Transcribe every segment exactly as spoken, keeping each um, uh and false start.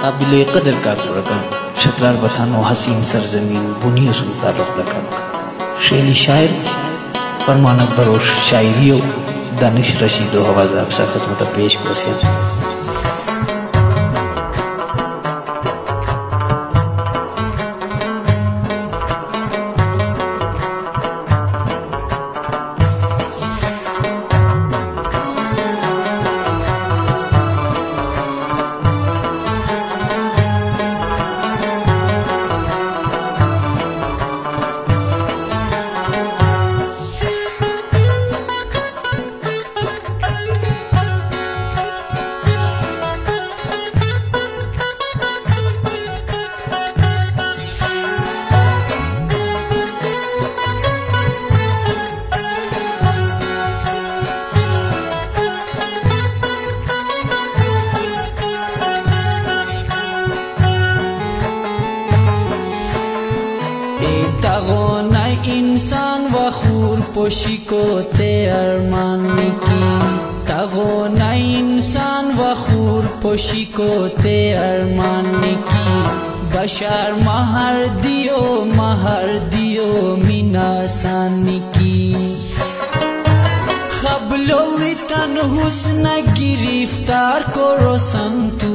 काबिल कदर का रकम शतरार बथानो हसीन सरजमीन बुनी उसूल ताल्लुक रकम शेली शायर फरमान बरोश शायरियों दानिश रशीदो हवाजाब सा खिदमत पेश कोशिश تغونه انسان و خور پوشی کوته ارمان کی تغونه انسان و خور پوشی کوته ارمان کی بشر مہر دیو مہر دیو میناسان کی خبلولی تن حسن گرفتار کرو سنتو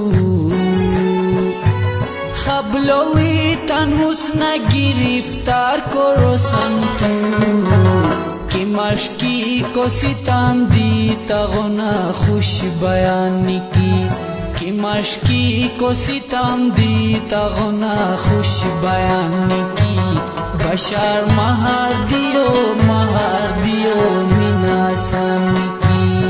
خبلولی تن حسن گرفتار کرو سنتو کی مشکی کو ستم دی تغنا خوش بیان کی کی مشکی کو ستم دی تغنا خوش بیان کی بشر مہر دیو مہر دیو میناسان کی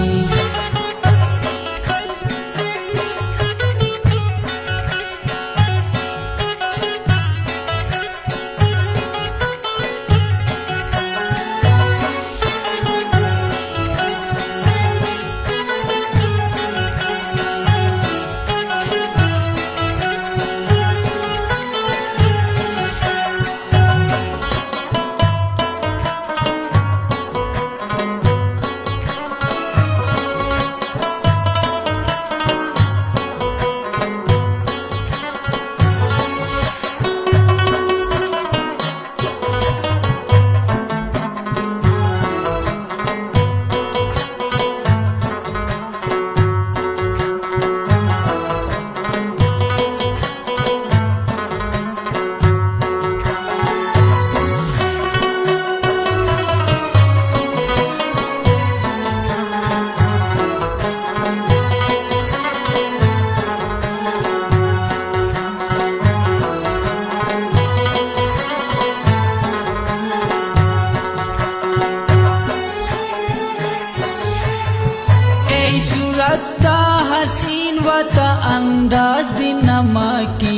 تا حسین و تا انداز دی نمکی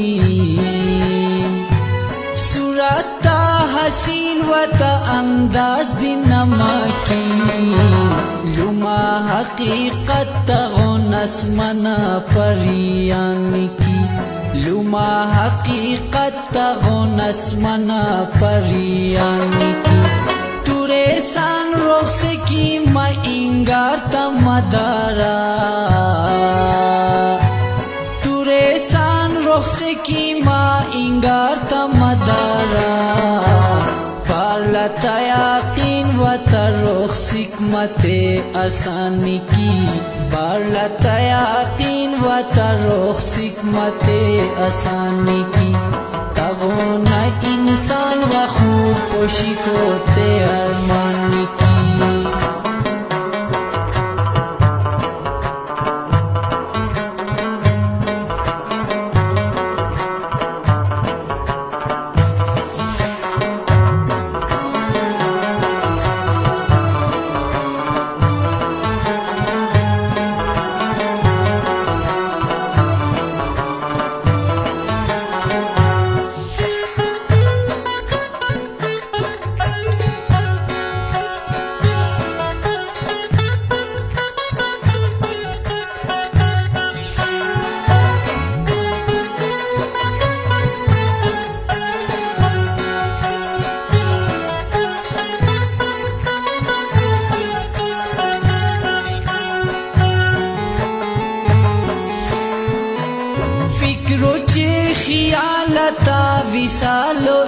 صورت تا حسین و تا انداز دی نمکی لما حقیقت تغن اسمنا پریان کی لما حقیقت تغن اسمنا پریان کی تورے سان روخ سے کی ما انگار تا مدارا تورے سان روخ سے کی ما انگار تا مدارا پارلا تا یقین و تا روخ سکمت آسانی کی پارلا تا یقین و تا روخ سکمت آسانی کی تغونه انسان و خوب پوشی کوته ارمان کی चे खियालता विसालो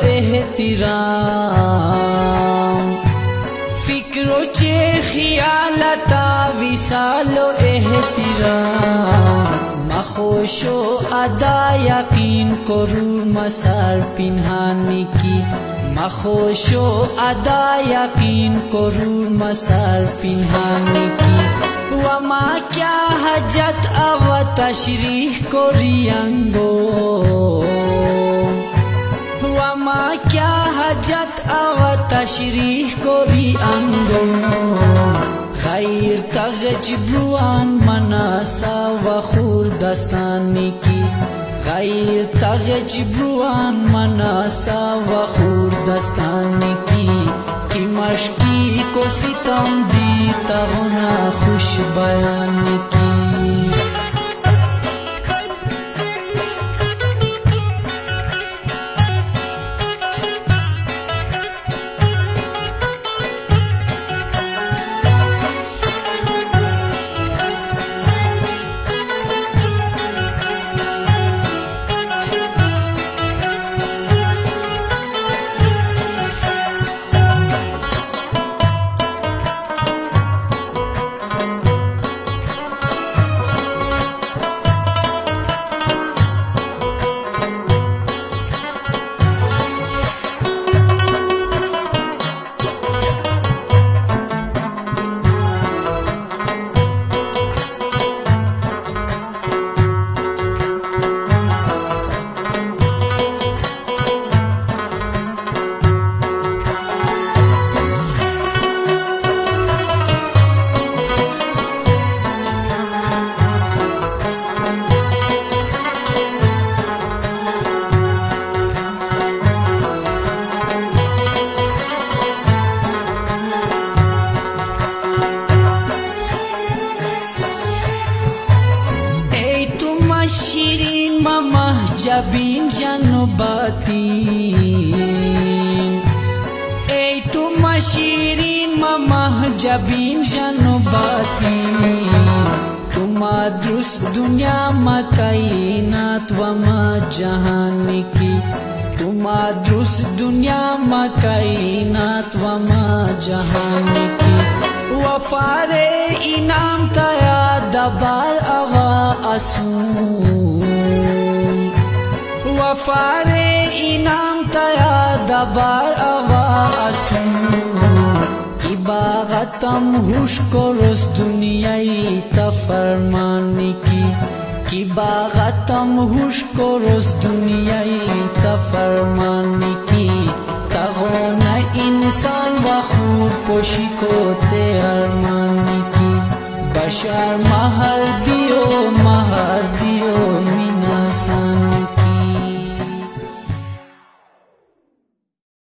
एहतिराम फिक्रो चे खियालता विसालो एहतिराम मखोशो अदा यकीन करूर मसार पिन्हानी की मखोशो अदा यकीन करूर मसार पिन्हानी की वमा क्या हजत अव तशरीह कोरियंगो वमा क्या हजत अव तशरीह कोरियंगो खैर तगजबुआन मनासा वखूर दस्तानी की खैर तगजबुआन मनासा वखूर दस्तानी की कि मशकी को सितम दी तगना खुश बयान की शिरीन मामा जबीन जनुबातीन ए तुम शिरीन मामा जबीन जनुबातीन तुम दुस दुनिया मा कायनात वमा जहान की तुम दुस दुनिया मा कायनात वमा जहान की वफारे इनाम तया दबार अवा असूम वफारे इनाम तया दबार अवा असूम कि बागतम हुश को रोज दुनियाई तफरमानी की कि बागतम हुश को रोज दुनियाई तफरमानी की तगोना इंसान वखूर पोशी को ते अरमानी की बशर महर दियो महर दियो मिनासा